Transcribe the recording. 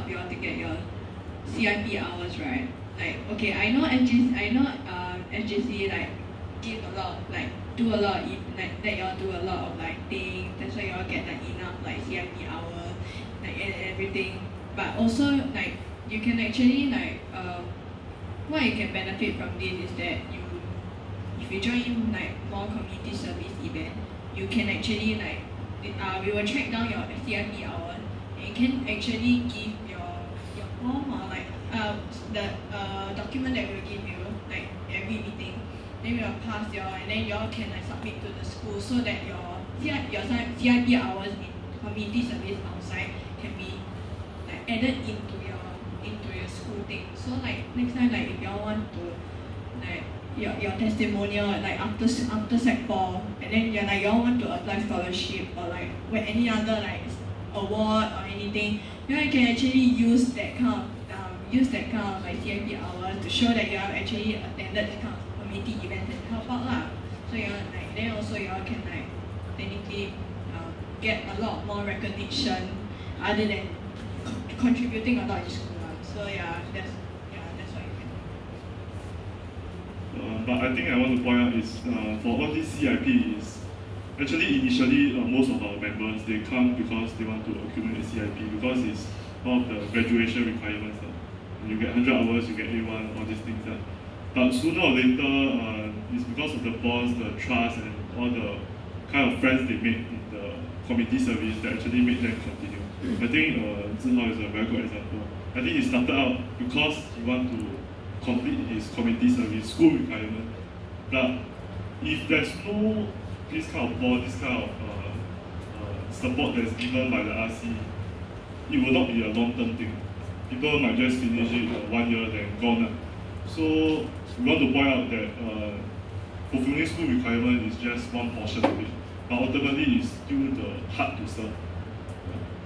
you all to get your CIP hours, right? Like, okay, I know SJC like give a lot, like do a lot, like that y'all do a lot of like things. That's why y'all get like enough like CIP hours, like and everything. But also like you can actually like what you can benefit from this is that if you join in like more community service event, you can actually like we will track down your CIP hours and you can actually give your form or like the document that we'll give you like every meeting. Then we'll pass y'all and then y'all can like submit to the school so that your CIP hours in community service outside can be like added into your school thing. So like next time like if y'all want to like your testimonial like after Sec 4 and then you're like y'all want to apply scholarship or like with any other like award or anything, you can actually use that kind of like CIP hours to show that you have actually attended this kind of community event and help out lah. So you like then also you can like technically get a lot more recognition other than contributing a lot in school. So that's what you can do. But I think I want to point out is for all these CIP is actually initially most of our members they come because they want to accumulate CIP because it's one of the graduation requirements. You get 100 hours, you get A1, all these things. But sooner or later, it's because of the bonds, the trust, and all the kind of friends they make in the community service that actually make them continue. I think Zihao is a very good example. I think he started out because he want to complete his community service, school requirement. But if there's no this kind of bond, this kind of support that's given by the RC, it will not be a long-term thing. People might just finish it 1 year then gone. So we want to point out that fulfilling school requirement is just one portion of it, but ultimately it's still the heart to serve.